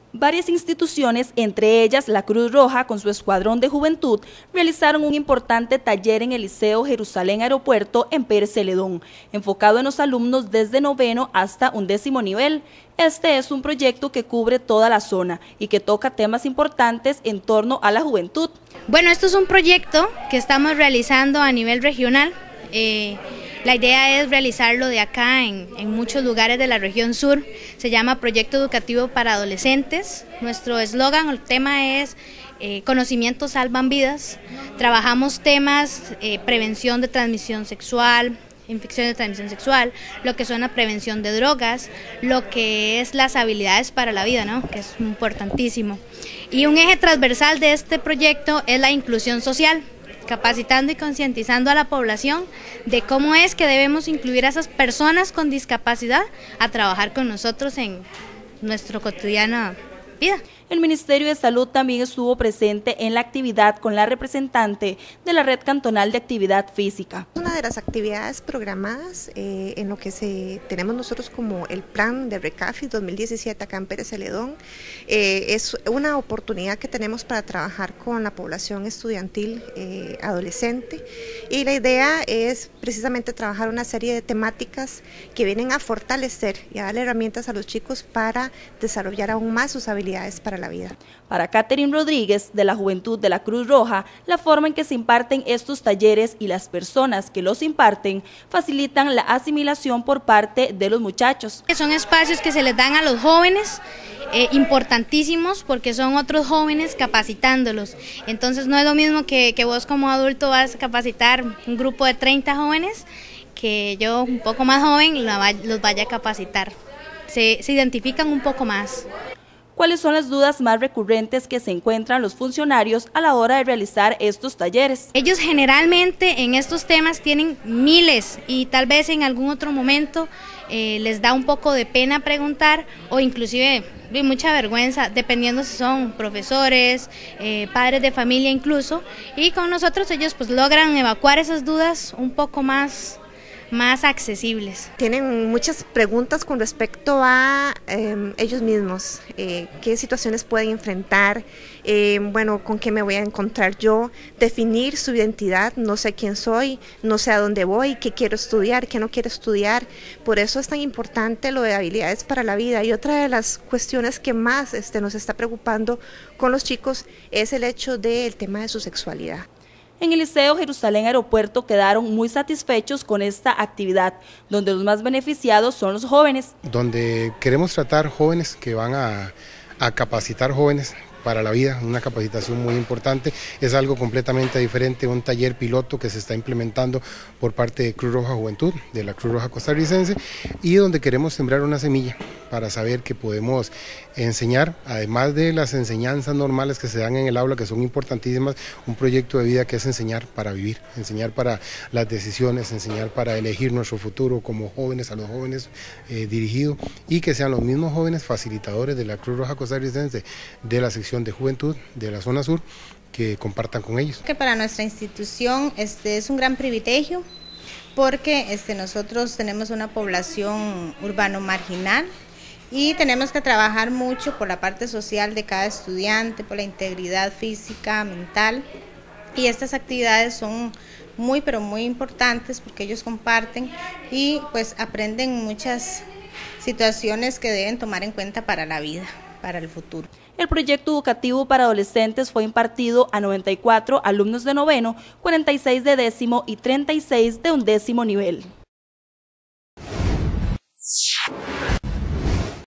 Varias instituciones, entre ellas la Cruz Roja con su escuadrón de juventud, realizaron un importante taller en el Liceo Jerusalén Aeropuerto en Pérez Celedón, enfocado en los alumnos desde noveno hasta 11º nivel. Este es un proyecto que cubre toda la zona y que toca temas importantes en torno a la juventud. Bueno, esto es un proyecto que estamos realizando a nivel regional. La idea es realizarlo de acá en muchos lugares de la región sur. Se llama Proyecto Educativo para Adolescentes. Nuestro eslogan, el tema es conocimientos salvan vidas. Trabajamos temas, prevención de transmisión sexual, infección de transmisión sexual, lo que son la prevención de drogas, lo que es las habilidades para la vida, ¿no?, que es importantísimo. Y un eje transversal de este proyecto es la inclusión social, capacitando y concientizando a la población de cómo es que debemos incluir a esas personas con discapacidad a trabajar con nosotros en nuestra cotidiana vida. El Ministerio de Salud también estuvo presente en la actividad con la representante de la Red Cantonal de Actividad Física. Una de las actividades programadas en lo que tenemos nosotros como el plan de RECAFIS 2017 acá en Pérez Celedón, es una oportunidad que tenemos para trabajar con la población estudiantil adolescente, y la idea es precisamente trabajar una serie de temáticas que vienen a fortalecer y a darle herramientas a los chicos para desarrollar aún más sus habilidades para la vida. Para Catherine Rodríguez, de la Juventud de la Cruz Roja, la forma en que se imparten estos talleres y las personas que los imparten facilitan la asimilación por parte de los muchachos. Son espacios que se les dan a los jóvenes, importantísimos, porque son otros jóvenes capacitándolos. Entonces no es lo mismo que vos como adulto vas a capacitar un grupo de 30 jóvenes, que yo un poco más joven los vaya a capacitar. Se identifican un poco más. ¿Cuáles son las dudas más recurrentes que se encuentran los funcionarios a la hora de realizar estos talleres? Ellos generalmente en estos temas tienen miles y tal vez en algún otro momento les da un poco de pena preguntar, o inclusive mucha vergüenza, dependiendo si son profesores, padres de familia incluso, y con nosotros ellos pues logran evacuar esas dudas un poco más accesibles. Tienen muchas preguntas con respecto a ellos mismos, qué situaciones pueden enfrentar, bueno, con qué me voy a encontrar yo, definir su identidad, no sé quién soy, no sé a dónde voy, qué quiero estudiar, qué no quiero estudiar. Por eso es tan importante lo de habilidades para la vida. Y otra de las cuestiones que más nos está preocupando con los chicos es el hecho del tema de su sexualidad. En el Liceo Jerusalén Aeropuerto quedaron muy satisfechos con esta actividad, donde los más beneficiados son los jóvenes. Donde queremos tratar jóvenes que van a capacitar jóvenes para la vida, una capacitación muy importante. Es algo completamente diferente, un taller piloto que se está implementando por parte de Cruz Roja Juventud, de la Cruz Roja costarricense, y donde queremos sembrar una semilla para saber que podemos enseñar, además de las enseñanzas normales que se dan en el aula, que son importantísimas, un proyecto de vida que es enseñar para vivir, enseñar para las decisiones, enseñar para elegir nuestro futuro como jóvenes, a los jóvenes dirigido, y que sean los mismos jóvenes facilitadores de la Cruz Roja costarricense, de la sección de juventud de la zona sur, que compartan con ellos. Que para nuestra institución es un gran privilegio, porque nosotros tenemos una población urbano marginal y tenemos que trabajar mucho por la parte social de cada estudiante, por la integridad física, mental, y estas actividades son muy pero muy importantes porque ellos comparten y pues aprenden muchas situaciones que deben tomar en cuenta para la vida, para el futuro. El proyecto educativo para adolescentes fue impartido a 94 alumnos de noveno, 46 de décimo y 36 de 11º nivel.